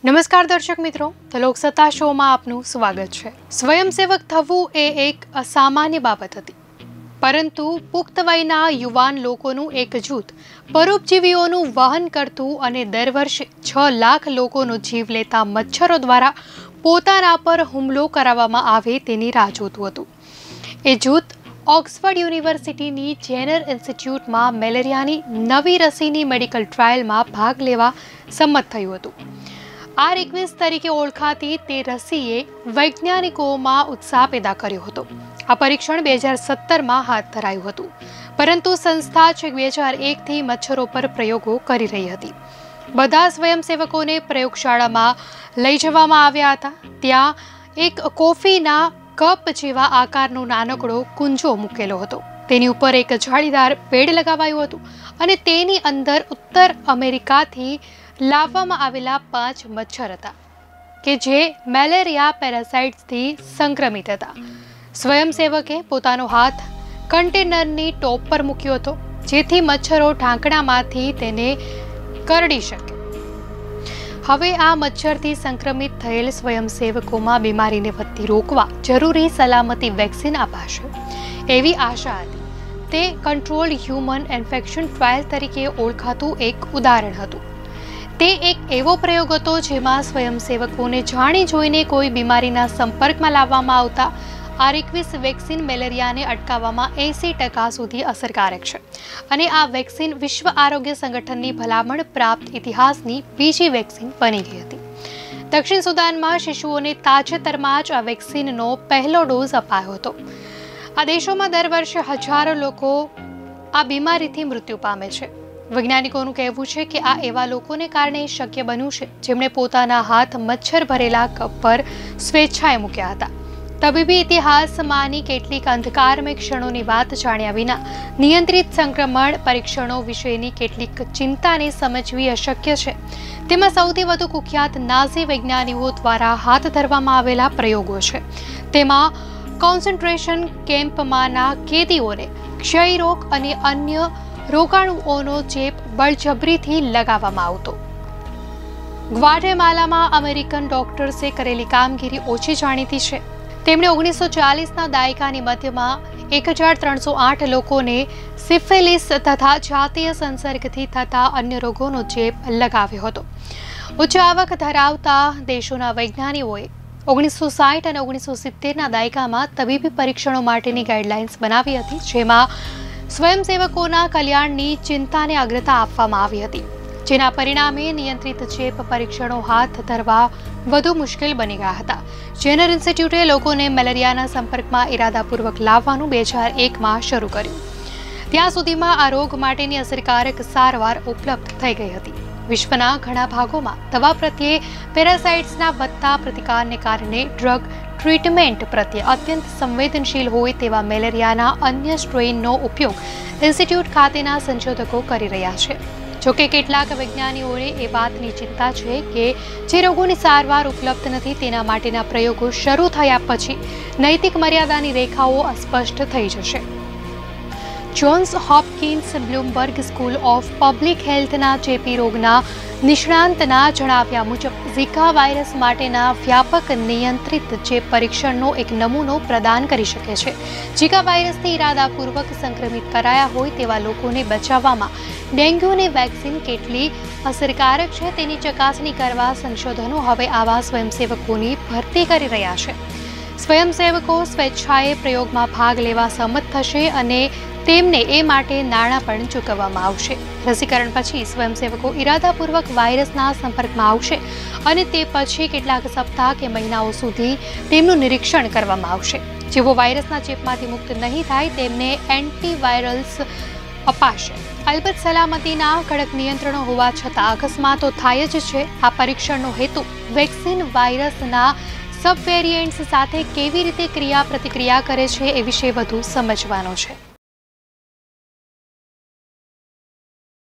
નમસ્કાર દર્શક મિત્રો, તો લોકસત્તા શોમાં આપનું સ્વાગત છે। સ્વયંસેવક થવું એ એક અસામાન્ય બાબત હતી, પરંતુ પુખ્ત વયના યુવાન લોકોનું એક જૂથ પરોપજીવીઓનું વહન કરતું અને દર વર્ષે 6 લાખ લોકોનો જીવ લેતા મચ્છરો દ્વારા પોતાના પર હુમલો કરાવવામાં આવે તેની રાહ જોતું હતું। એ જૂથ ઓક્સફર્ડ યુનિવર્સિટીની જેનર ઇન્સ્ટિટ્યૂટમાં મેલેરિયાની નવી રસીની મેડિકલ ટ્રાયલમાં ભાગ લેવા સંમત થયું હતું। R21 તરીકે ઓળખાતી તે રસીએ વૈજ્ઞાનિકોમાં ઉત્સાહ પેદા કર્યો હતો। આ પરીક્ષણ 2017માં હાથ ધરાયું હતું, પરંતુ સંસ્થા છેક 2001થી મચ્છરો પર પ્રયોગો કરી રહી હતી। બધા સ્વયંસેવકોને પ્રયોગશાળામાં લઈ જવામાં આવ્યા હતા। ત્યાં એક કોફીના કપ જેવા આકારનો નાનકડો કુંજો મૂકેલો હતો। તેની ઉપર એક જાળીદાર પેડ લગાવાયું હતું અને તેની અંદર ઉત્તર અમેરિકાથી લાવવામાં આવેલા 5 મચ્છર હતા કે જે મેલેરિયા પેરાસાઇટ્સથી સંક્રમિત હતા। સ્વયંસેવકે પોતાનો હાથ કન્ટેનરની ટોપ પર મૂક્યો હતો, જેથી મચ્છરો ઢાંકણામાંથી તેને કરડી શકે। હવે આ મચ્છરથી સંક્રમિત થયેલ સ્વયંસેવકોમાં બીમારીને વધતી રોકવા જરૂરી સલામતી વેક્સિન અપાશે એવી આશા હતી। તે કંટ્રોલ્ડ હ્યુમન ઇન્ફેક્શન ટ્રાયલ તરીકે ઓળખાતું એક ઉદાહરણ હતું। તે એક એવો પ્રયોગ હતો જેમાં સ્વયંસેવકોને જાણી જોઈને કોઈ બીમારીના સંપર્કમાં લાવવામાં આવતા R21 વેક્સિન મેલેરિયાને અટકાવવામાં 80% સુધી અસરકારક છે અને આ વેક્સિન વિશ્વ આરોગ્ય સંગઠનની ભલામણ પ્રાપ્ત ઇતિહાસની બીજી વેક્સિન બની ગઈ હતી। દક્ષિણ સુદાનમાં શિશુઓને તાજેતરમાં જ આ વેક્સિનનો પહેલો ડોઝ અપાયો હતો। આ દેશોમાં દર વર્ષે હજારો લોકો આ બીમારીથી મૃત્યુ પામે છે। વૈજ્ઞાનિકોનું કહેવું છે કે આ એવા લોકોને કારણે શક્ય બન્યું છે જેમણે પોતાના હાથ મચ્છર ભરેલા કપ પર સ્વેચ્છાએ મૂક્યા હતા। તબીબી ઇતિહાસમાંની કેટલીક અંધકારમય ક્ષણોની વાત જાણ્યા વિના નિયંત્રિત સંક્રમણ પરીક્ષણો વિશેની કેટલીક ચિંતાને સમજવી અશક્ય છે। તેમાં સૌથી વધુ કુખ્યાત નાઝી વૈજ્ઞાનિકો દ્વારા હાથ ધરવામાં આવેલા પ્રયોગો છે। તેમાં કોન્સન્ટ્રેશન કેમ્પમાંના કેદીઓને ક્ષયરોગ અને અન્ય રોગાણુઓનો ચેપ બળજબરીથી લગાવવામાં આવતો। ગ્વાટેમાલામાં અમેરિકન ડોક્ટર્સે કરેલી કામગીરી ઓછી જાણીતી છે। તેમણે 1940ના દાયકાની મધ્યમાં 1308 લોકોને સિફિલિસ તથા જાતીય સંસર્ગથી થતા અન્ય રોગોનો ચેપ લગાવ્યો હતો। ઉચ્ચ આવક ધરાવતા દેશોના વૈજ્ઞાનિકોએ 1960 અને 1970ના દાયકામાં તબીબી પરીક્ષણો માટેની ગાઈડલાઇન્સ બનાવી હતી, જેમાં સ્વયંસેવકોના કલ્યાણની ચિંતાને અગ્રતા આપવામાં આવી હતી, જેના પરિણામે નિયંત્રિત ચેપ પરીક્ષણો હાથ ધરવા વધુ મુશ્કેલ બની ગયા હતા। જેનર ઇન્સ્ટિટ્યૂટે લોકોને મેલેરિયાના સંપર્કમાં ઇરાદાપૂર્વક લાવવાનું 2001માં શરૂ કર્યું। ત્યાં સુધીમાં આ રોગ માટેની અસરકારક સારવાર ઉપલબ્ધ થઈ ગઈ હતી। વિશ્વના ઘણા ભાગોમાં દવા પ્રત્યે પેરાસાઇટ્સના વધતા પ્રતિકારને કારણે ડ્રગ ટ્રીટમેન્ટ પ્રત્યે અત્યંત સંવેદનશીલ હોય તેવા મેલેરિયાના અન્ય સ્ટ્રેઇનનો ઉપયોગ ઇન્સ્ટિટ્યૂટ ખાતેના સંશોધકો કરી રહ્યા છે। જોકે કેટલાક વૈજ્ઞાનિકોને એ વાતની ચિંતા છે કે જે રોગોની સારવાર ઉપલબ્ધ નથી તેના માટેના પ્રયોગો શરૂ થયા પછી નૈતિક મર્યાદાની રેખાઓ અસ્પષ્ટ થઈ જશે। Johns Hopkins Bloomberg school of public હેલ્થના ચેપી રોગના નિષ્ણાંતના જણાવ્યા મુજબ ઝિકા વાયરસ માટેના વ્યાપક નિયંત્રિત ચેપ પરીક્ષણનો એક નમૂનો પ્રદાન કરી શકે છે। ઝિકા વાયરસથી ઇરાદાપૂર્વક સંક્રમિત કરાયા હોય તેવા લોકોને બચાવવામાં ડેન્ગ્યુની વેક્સિન કેટલી અસરકારક છે તેની ચકાસણી કરવા સંશોધનો હવે આવા સ્વયંસેવકોની ભરતી કરી રહ્યા છે। સ્વયંસેવકો સ્વેચ્છાએ પ્રયોગમાં ભાગ લેવા સંમત થશે અને તેમને એ માટે નાણાં પણ ચૂકવવામાં આવશે। રસીકરણ પછી સ્વયંસેવકો ઇરાદાપૂર્વક વાયરસના સંપર્કમાં આવશે અને તે પછી કેટલાક સપ્તાહ કે મહિનાઓ સુધી તેમનું નિરીક્ષણ કરવામાં આવશે। જેઓ વાયરસના ચેપમાંથી મુક્ત નહીં થાય તેમને એન્ટીવાયરલ્સ અપાશે। અલબત્ત સલામતીના કડક નિયંત્રણો હોવા છતાં અકસ્માતો થાય જ છે। આ પરીક્ષણનો હેતુ વેક્સિન વાયરસના સબવેરિયન્ટ્સ સાથે કેવી રીતે ક્રિયા પ્રતિક્રિયા કરે છે એ વિશે વધુ સમજવાનો છે।